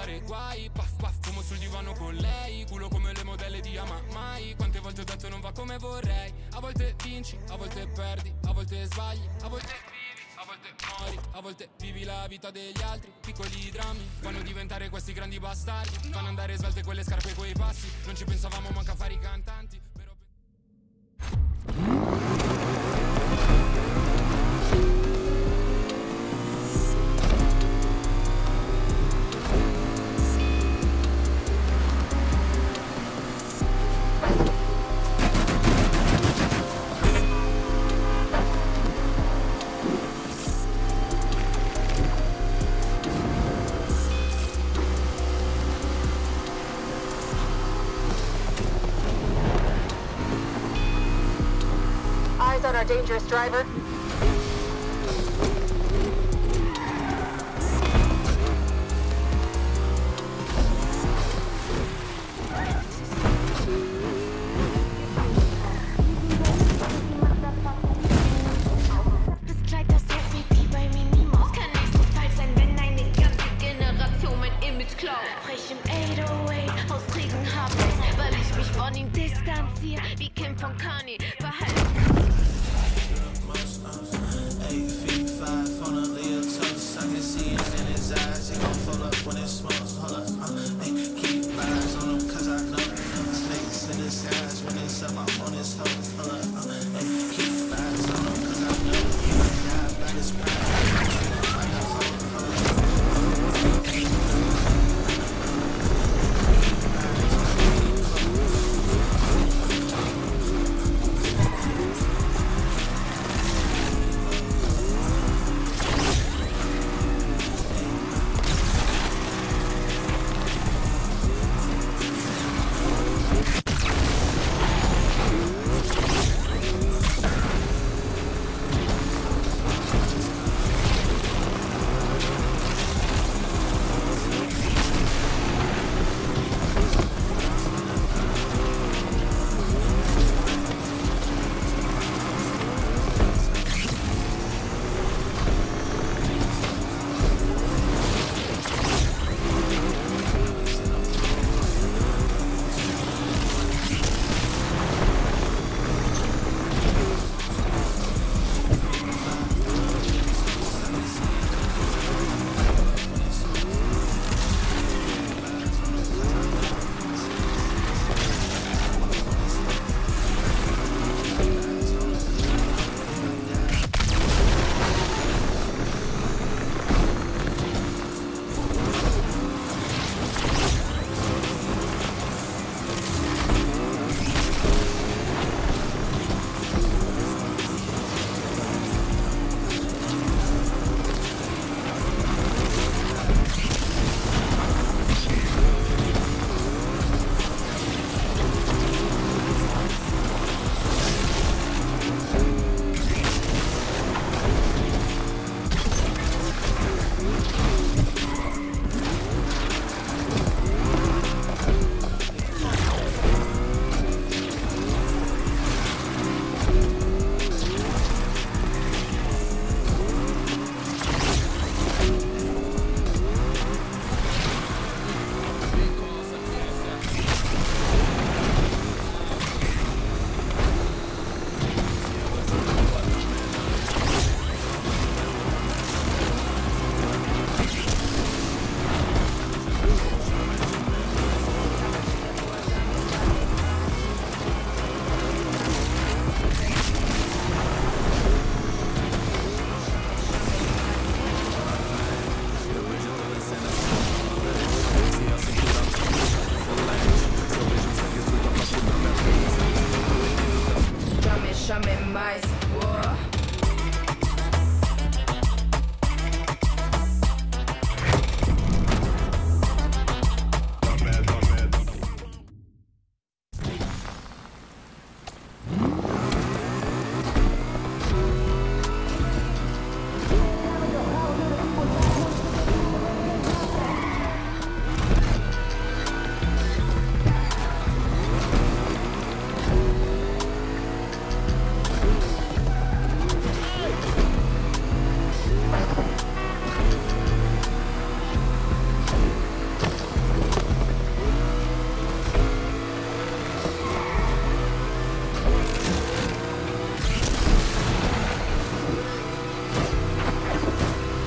dare guai. Puff puff, fumo sul divano con lei. Culo come le modelle di Ama Mai. Quante volte ho detto non va come vorrei. A volte vinci, a volte perdi, a volte sbagli, a volte vivi, a volte muori, a volte vivi la vita degli altri. Piccoli drammi fanno diventare questi grandi bastardi. Fanno andare svelte quelle scarpe e quei passi. Non ci pensavamo manca a fare i cantanti. Eyes on our dangerous driver. Das Kleid, das hält wie bei Minimos. Kann nicht so falsch sein, wenn eine ganze Generation mein Image klaut. Frech im 808, Hausträgen Haarfest, weil ich mich von ihm distanziere, wie Kim von Kanye. Verhalten. 8 feet 5 on a Leo toast. I can see it in his eyes. He gon' pull up when it smokes. Hold up, keep eyes on him 'cause I know snakes in his eyes. When it's up, I'm on his hose. Hold up, keep eyes on him 'cause I know he might die by his pride.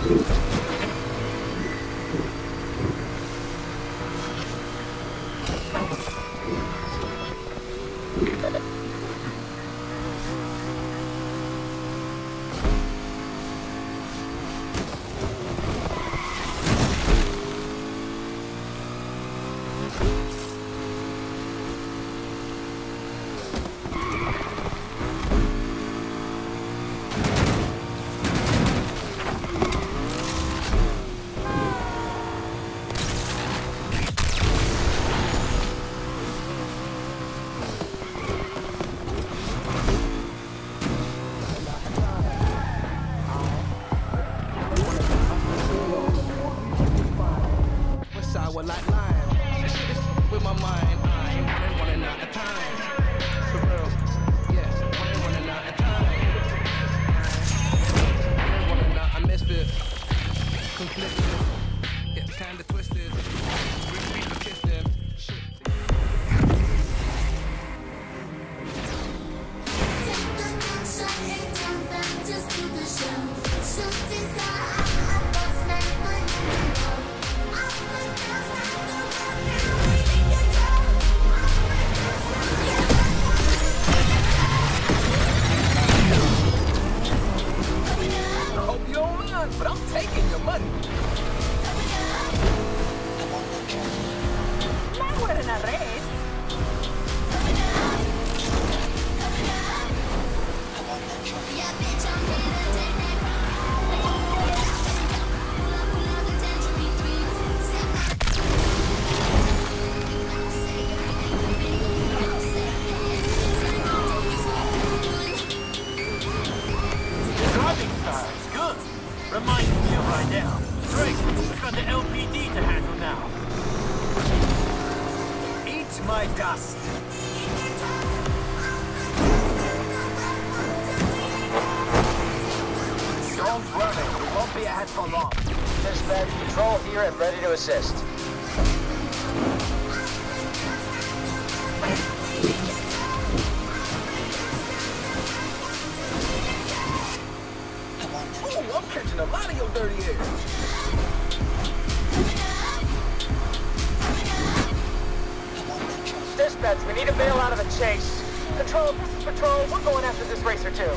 Like lying with my mind, I'm running out of time. For real, yeah, I'm running out of time. I'm running out of misfit, conflicted, yeah, kinda twisted. Rich people kiss them. Shit. But I'm taking your money. Not winning a race. Driving style is good. Reminds me of right now. Drake, we've got the LPD to handle now. Eat my dust. Don't worry, we won't be ahead for long. Dispatch, patrol here and ready to assist. Ooh, I'm catching a lot of your dirty air. Dispatch, we need to bail out of the chase. Control, this is patrol. We're going after this racer too.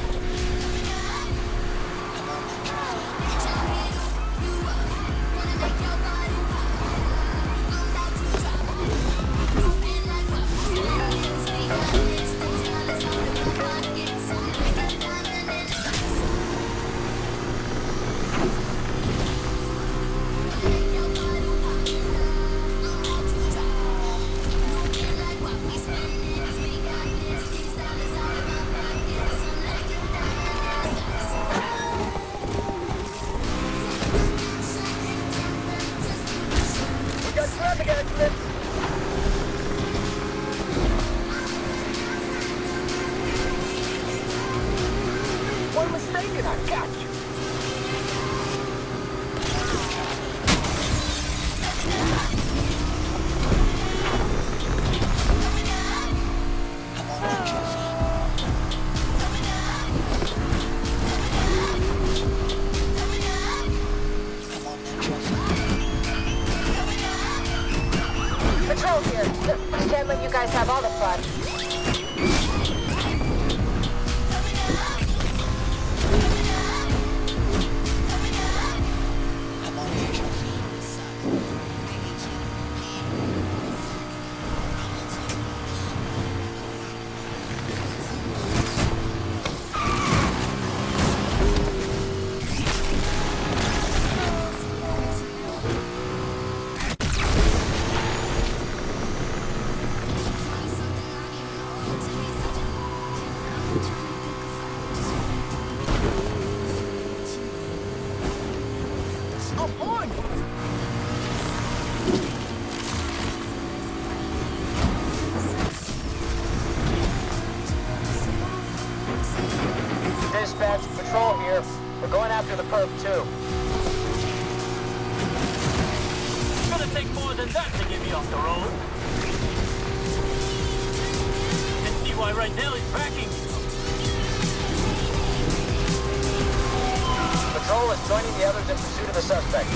One mistake and I got you. Patrol here. We can't let you guys have all the fun. Dispatch, patrol here. We're going after the perp too. It's gonna take more than that to get me off the road. And see why right now he's backing. Patrol is joining the others in pursuit of the suspect.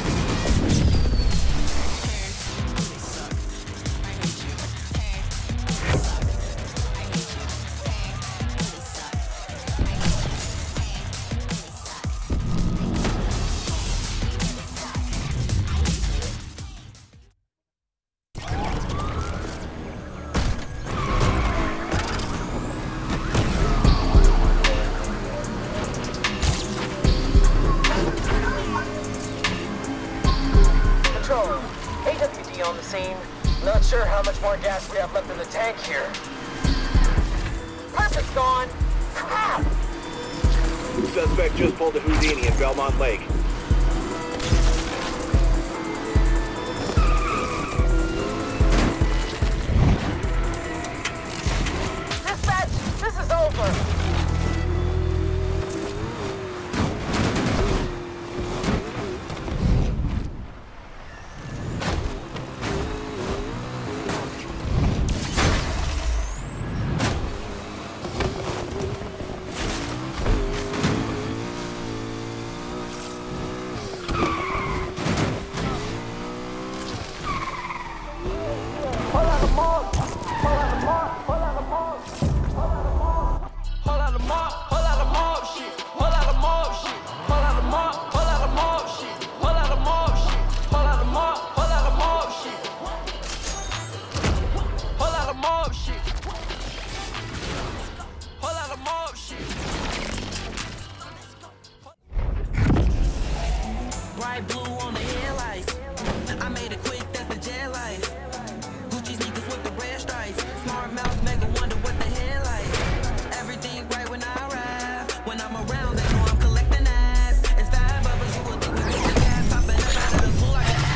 AWD on the scene. Not sure how much more gas we have left in the tank here. Purpose gone! Crap! Suspect just pulled a Houdini in Belmont Lake. Dispatch, this is over. Bright blue on the headlights. I made it quick, that's the jet life. Gucci sneakers with the red stripes. Smart mouth make her wonder what the hell like. Everything right when I arrive. When I'm around, they know I'm collecting ass. It's 5 of us, you will think we get the gas popping up out of the pool like an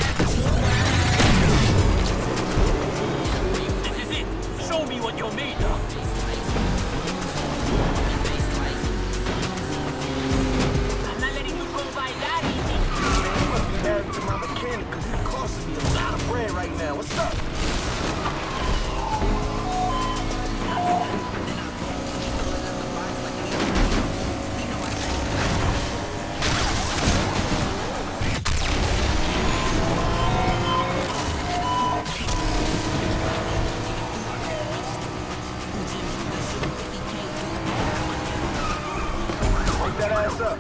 ass. This is it. Show me what you're made of. I'm not letting you go by that easy. Married to my mechanic because he's costing me a lot of bread right now. What's up? Wake that ass up.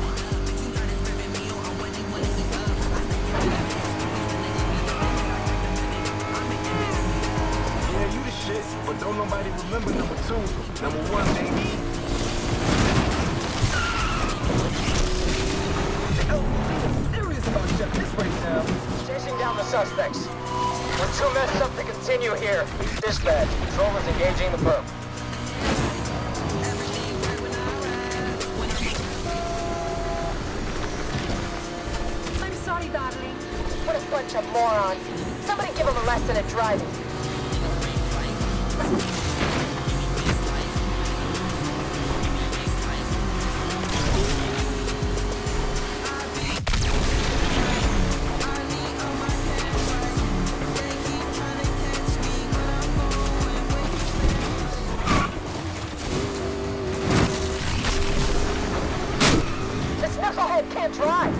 But don't nobody remember number 2. Number 1, baby. I'm serious about this right now. Chasing down the suspects. We're too messed up to continue here. Dispatch, Patrol is engaging the perp. I'm sorry, darling. What a bunch of morons. Somebody give them a lesson at driving. This knucklehead can't drive.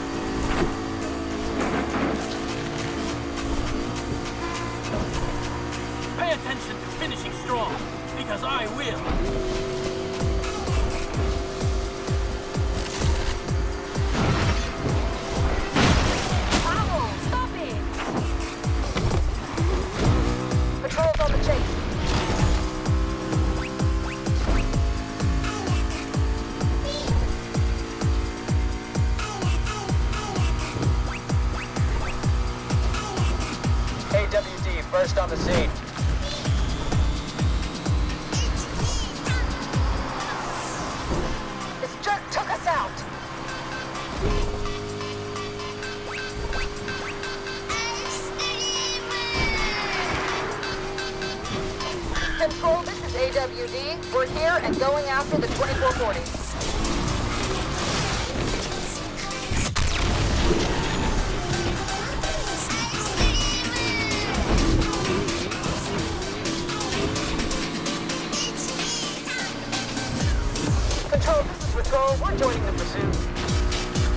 Pay attention to finishing strong, because I will. Ow! Stop it! Patrol's on the chase. AWD, first on the scene. This jerk took us out. Control, this is AWD. We're here and going after the 2440. Control, this is Patrol. We're joining the pursuit.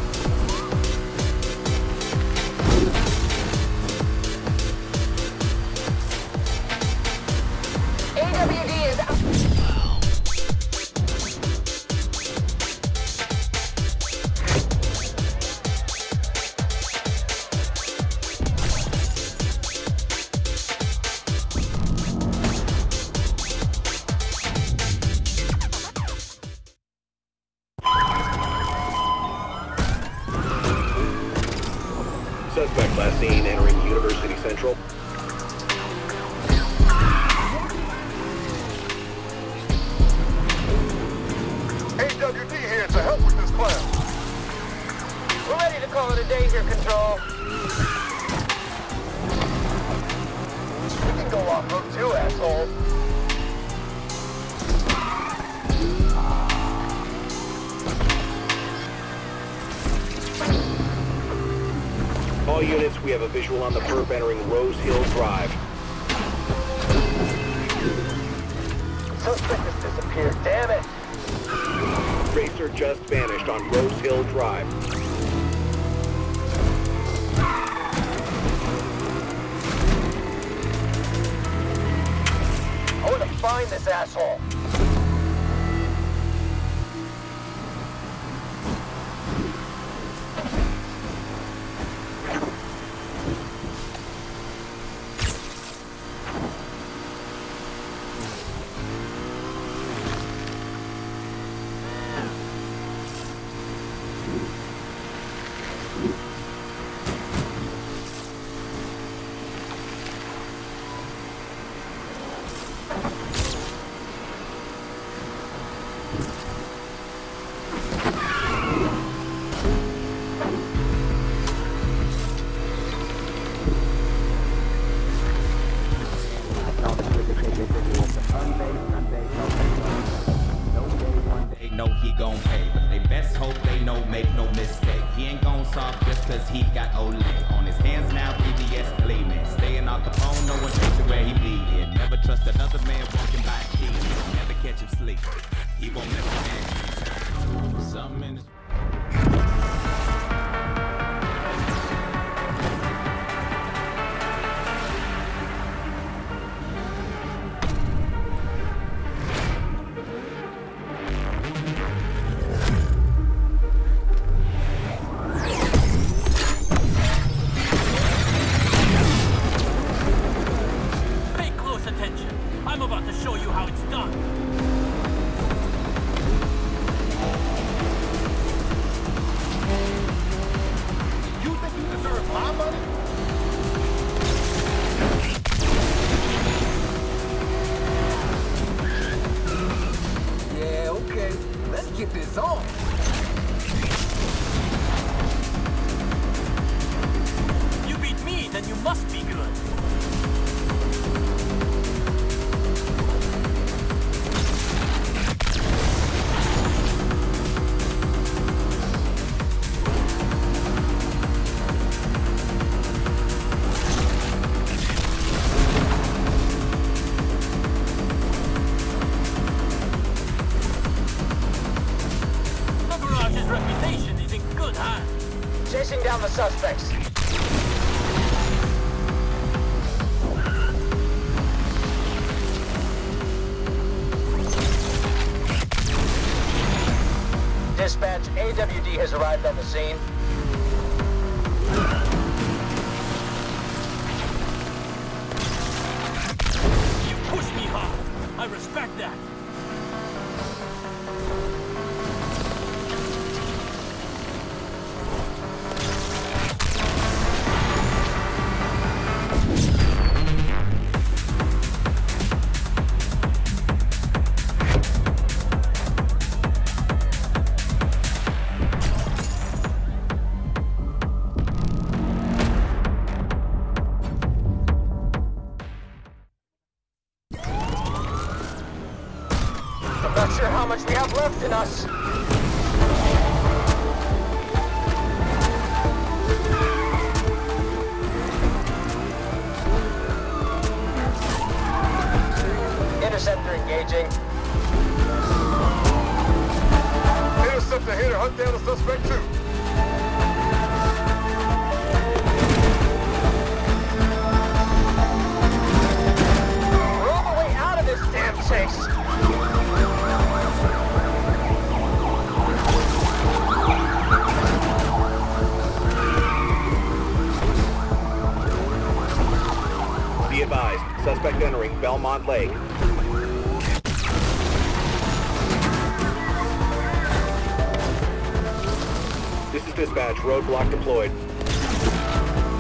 Suspect last seen entering University Central. AWD here to help with this clown. We're ready to call it a day here, Control. We can go off-road too, asshole. All units, we have a visual on the perp entering Rose Hill Drive. Suspect has disappeared, damn it! Tracer just vanished on Rose Hill Drive. I want to find this asshole. Know he gon' pay, but they best hope they know, make no mistake. He ain't gon' solve just cause he got Olay on his hands now. PBS gleaming, staying off the phone, no one takes it where he be in. Never trust another man walking by a key. Never catch him sleep. He won't let him in. Something in his I'm about to show you how it's done. You think you deserve my money? Yeah, okay. Let's get this on. You beat me, then you must be good. Reputation is in good hands. Chasing down the suspects. Dispatch, AWD has arrived on the scene. You pushed me hard. I respect that. Not sure how much we have left in us. Interceptor engaging. Interceptor here to hunt down the suspect too. We're all the way out of this damn chase. Be advised, suspect entering Belmont Lake. This is dispatch, roadblock deployed.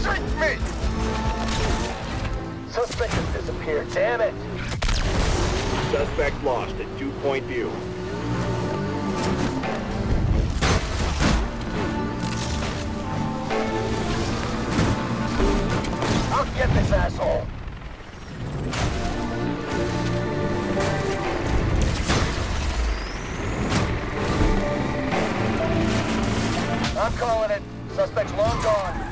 Shoot me! Suspect has disappeared, damn it! Suspect lost at 2-point view. I'll get this asshole! I'm calling it. Suspect's long gone.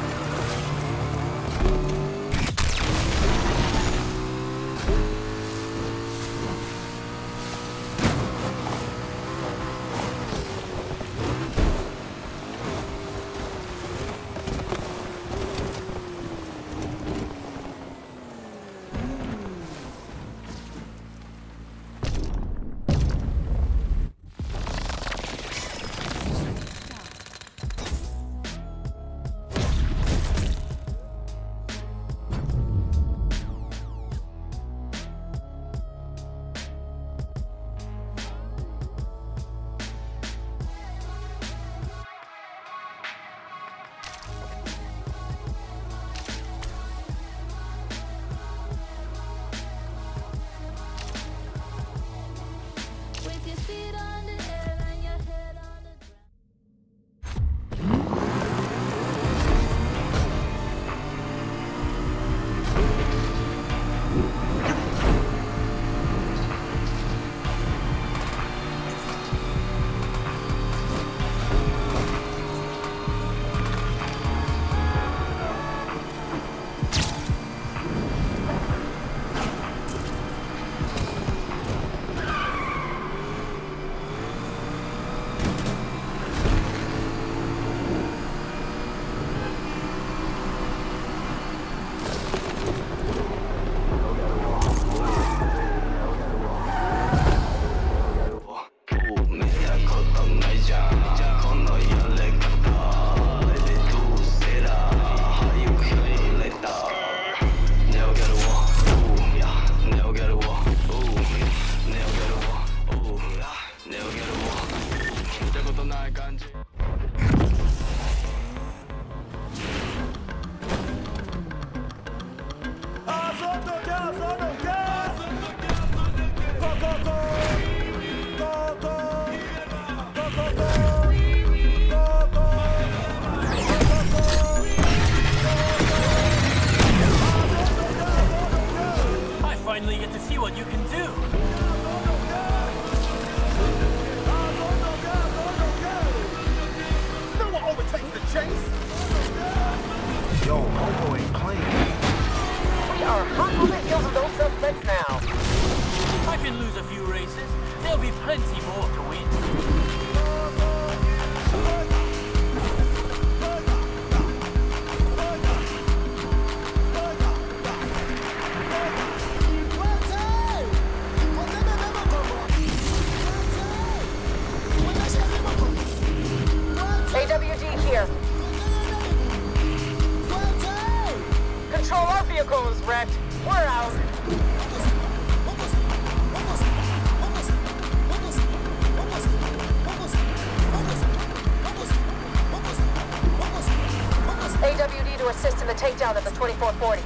AWD to assist in the takedown of the 2440.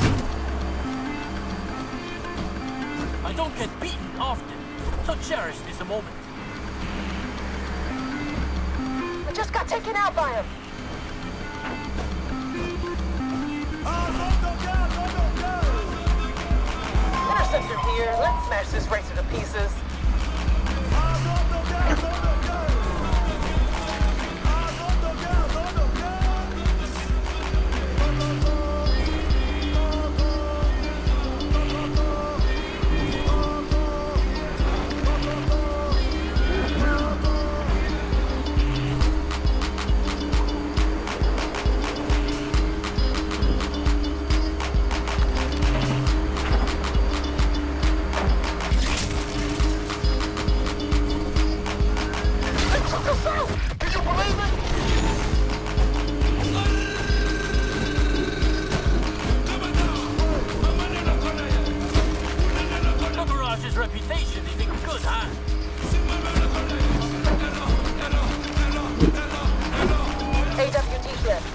I don't get beaten often, so cherish this a moment. I just got taken out by him. Interceptor here. Let's smash this racer to pieces.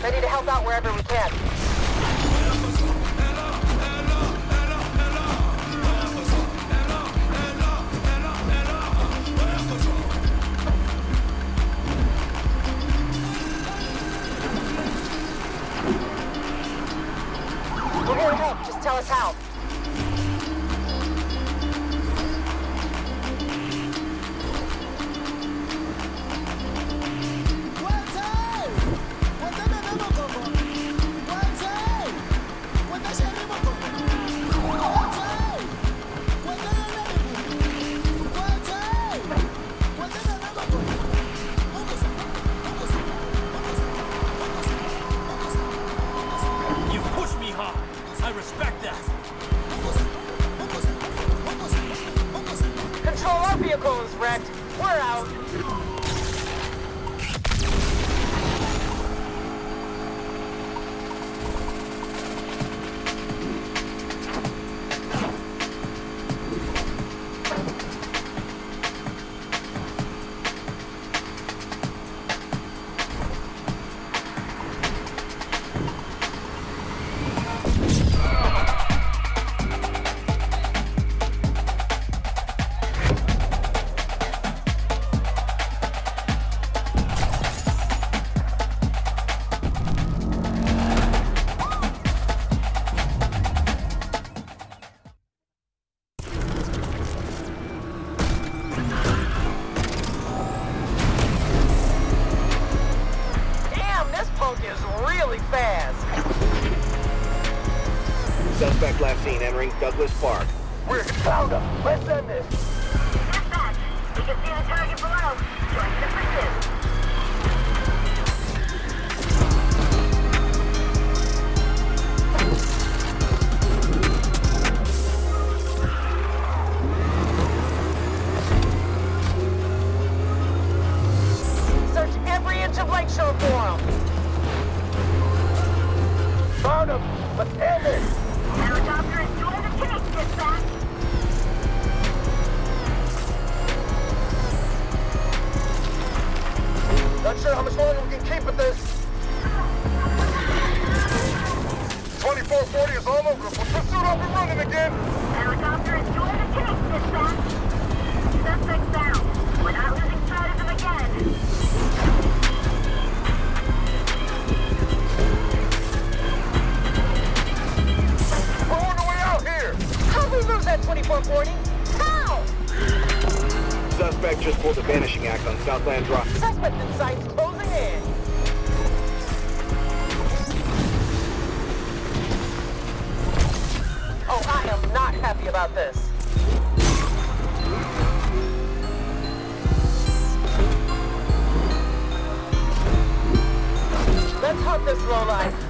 Ready to help out wherever we can. We're here to help. Just tell us how. I respect that. Control, our vehicle is wrecked. We're out. Suspect last seen entering Douglas Park. We're found him. Let's end this. Dispatch, we can see the target below. Join the pursuit. Search every inch of Lakeshore for him. Found him. Let's end this. Helicopter is doing the case, dispatch. Not sure how much longer we can keep at this. 2440 is all over. We'll pursuit up and running again. Helicopter is doing the case, dispatch. Suspect down. We're not losing sight of him again. How'd we lose that 2440? How? Suspect just pulled a vanishing act on Southland Drive. Suspect in sight's closing in. Oh, I am not happy about this. Let's hunt this lowlife.